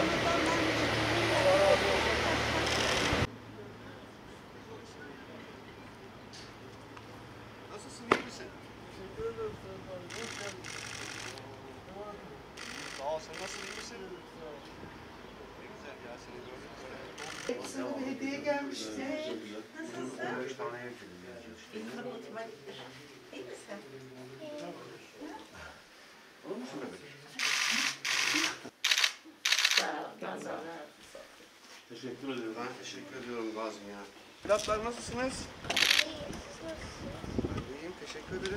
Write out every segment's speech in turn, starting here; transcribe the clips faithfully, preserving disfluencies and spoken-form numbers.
Nasılsın, iyi misin? Sağ ol, sen nasıl, iyi misin? Ne güzel ya, seni gördük işte. Sana bir hediye gelmişti. Nasılsın? Beş tane ev geldi. İlk otomatiktir. İyi misin? Olur musun bebek? Sağ ol. Sağ ol. Teşekkür ederim. Ben teşekkür ediyorum Gazim ya. Evlatlar nasılsınız? Ben iyiyim, teşekkür ederim.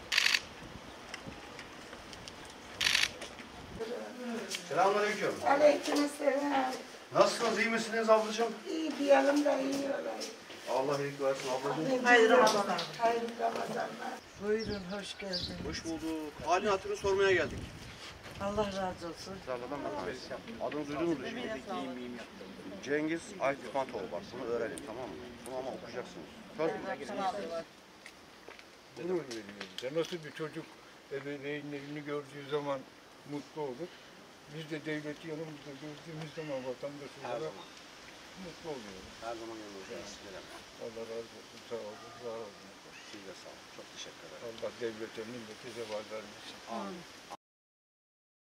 Selamünaleyküm. Aleykümselam. Nasılsınız, iyi misiniz ablacığım? İyi diyelim de iyi olayım. Allah iyilik versin ablacığım. Hayırlı Ramazanlar. Hayırlı Ramazanlar. Buyurun, hoş geldin. Hoş bulduk. Halini hatırını sormaya geldik. Allah razı olsun. Zarladan bakarız. Adını duydunuz mu şimdi? Cengiz Aytmatoğlu, bak bunu öğrenin, tamam mı? Bunu ama okuyacaksınız. Söz mü? Gurur veriyor bize. Nasıl bir çocuk ebeveynlerini gördüğü zaman mutlu olur. Biz de devleti yanımızda gördüğümüz zaman vatandaş Her olarak zaman. mutlu oluyoruz. Her zaman yanınızdayız. Allah razı olsun, sağ olun, var olun. Siz de sağ olun. Çok teşekkür ederim. Allah devlete, millete zeval vermesin. Amin.